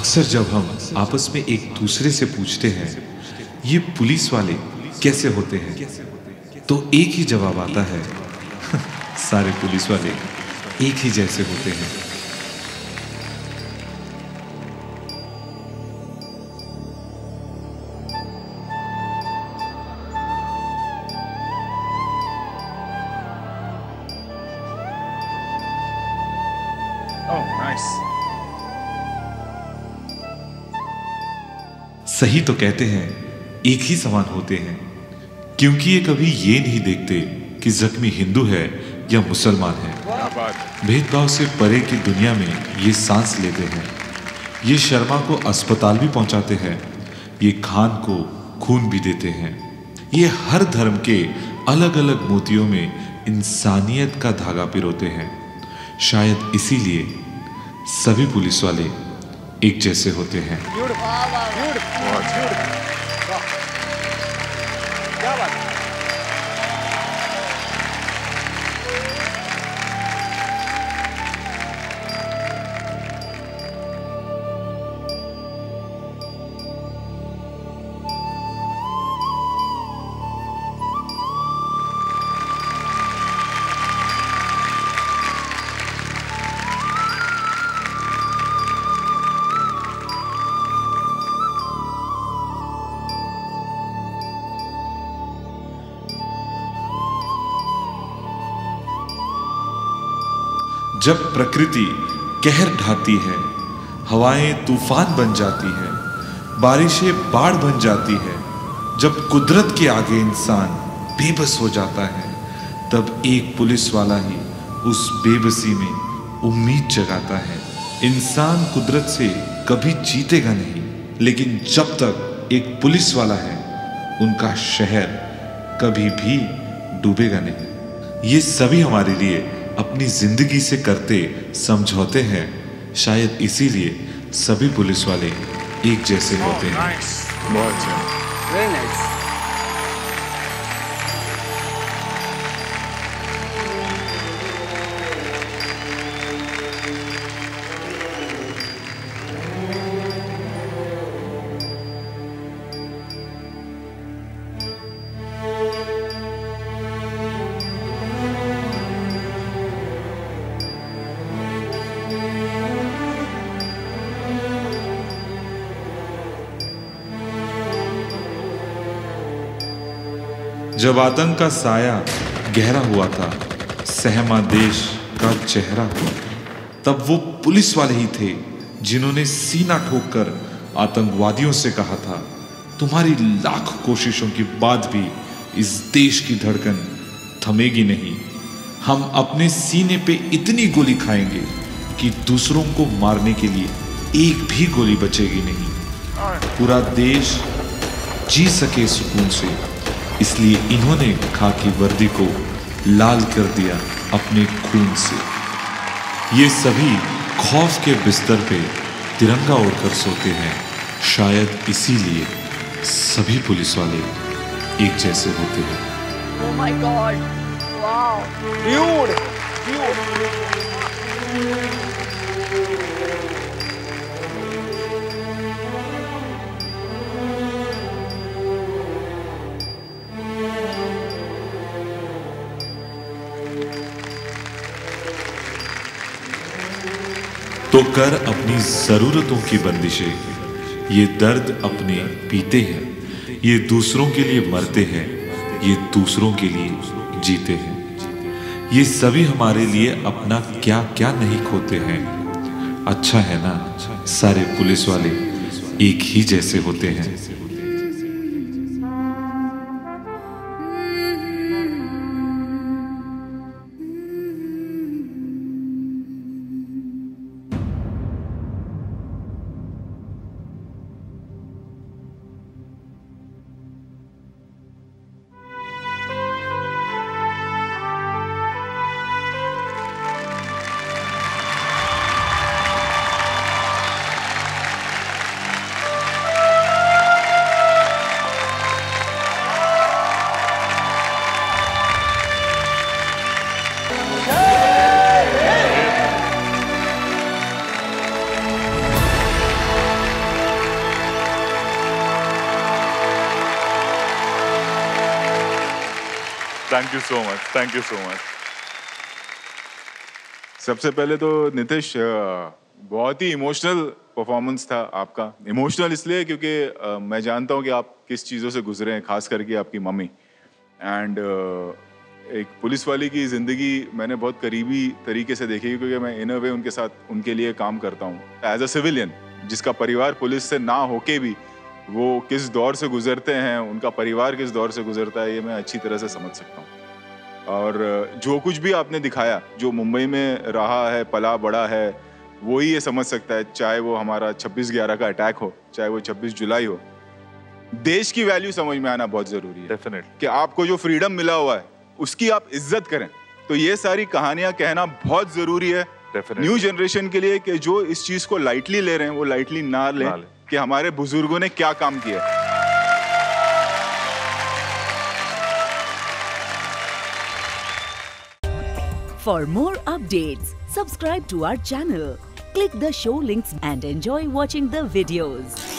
अक्सर जब हम आपस में एक दूसरे से पूछते हैं ये पुलिस वाले कैसे होते हैं, तो एक ही जवाब आता है सारे पुलिस वाले एक ही जैसे होते हैं। सही तो कहते हैं एक ही समान होते हैं, क्योंकि ये कभी ये नहीं देखते कि जख्मी हिंदू है या मुसलमान है। भेदभाव से परे की दुनिया में ये सांस लेते हैं। ये शर्मा को अस्पताल भी पहुंचाते हैं, ये खान को खून भी देते हैं। ये हर धर्म के अलग अलग मोतियों में इंसानियत का धागा पिरोते हैं। शायद इसीलिए सभी पुलिस वाले एक जैसे होते हैं। जब प्रकृति कहर ढाती है, हवाएं तूफान बन जाती है, बारिशें बाढ़ बन जाती है, जब कुदरत के आगे इंसान बेबस हो जाता है, तब एक पुलिस वाला ही उस बेबसी में उम्मीद जगाता है। इंसान कुदरत से कभी जीतेगा नहीं, लेकिन जब तक एक पुलिस वाला है, उनका शहर कभी भी डूबेगा नहीं। ये सभी हमारे लिए अपनी जिंदगी से करते समझौते हैं। शायद इसीलिए सभी पुलिस वाले एक जैसे होते हैं। Very nice. जब आतंक का साया गहरा हुआ था, सहमा देश का चेहरा हुआ, तब वो पुलिस वाले ही थे जिन्होंने सीना ठोककर आतंकवादियों से कहा था, तुम्हारी लाख कोशिशों के बाद भी इस देश की धड़कन थमेगी नहीं। हम अपने सीने पे इतनी गोली खाएंगे कि दूसरों को मारने के लिए एक भी गोली बचेगी नहीं। पूरा देश जी सके सुकून से, इसलिए इन्होंने खाकी वर्दी को लाल कर दिया अपने खून से। ये सभी खौफ के बिस्तर पे तिरंगा ओढ़कर सोते हैं। शायद इसीलिए सभी पुलिस वाले एक जैसे होते हैं। Oh my God! Wow! Dude! तो कर अपनी जरूरतों की बंदिशें, ये दर्द अपने पीते हैं, ये दूसरों के लिए मरते हैं, ये दूसरों के लिए जीते हैं। ये सभी हमारे लिए अपना क्या क्या नहीं खोते हैं। अच्छा है ना, सारे पुलिस वाले एक ही जैसे होते हैं। Thank you so much, thank you so much. सबसे पहले तो नितिश बहुत ही इमोशनल परफॉर्मेंस था आपका। इमोशनल इसलिए क्योंकि मैं जानता हूँ कि आप किस चीज़ों से गुजरे हैं, खास करके आपकी मम्मी। एंड एक पुलिस वाली की ज़िंदगी मैंने बहुत करीबी तरीके से देखी, क्योंकि मैं इन अ वे उनके साथ उनके लिए काम करता हूँ एज अ सिविलियन, जिसका परिवार पुलिस से ना होके भी वो किस दौर से गुजरते हैं, उनका परिवार किस दौर से गुजरता है, ये मैं अच्छी तरह से समझ सकता हूँ। और जो कुछ भी आपने दिखाया, जो मुंबई में रहा है, पला बड़ा है, वो ही ये समझ सकता है, चाहे वो हमारा 26/11 का अटैक हो, चाहे वो 26 जुलाई हो। देश की वैल्यू समझ में आना बहुत जरूरी है। डेफिनेटली। कि आपको जो फ्रीडम मिला हुआ है उसकी आप इज्जत करें। तो ये सारी कहानियां कहना बहुत जरूरी है न्यू जनरेशन के लिए, कि जो इस चीज को लाइटली ले रहे हैं वो लाइटली ना लें कि हमारे बुजुर्गों ने क्या काम किया। For more updates, subscribe to our channel, click the show links and enjoy watching the videos.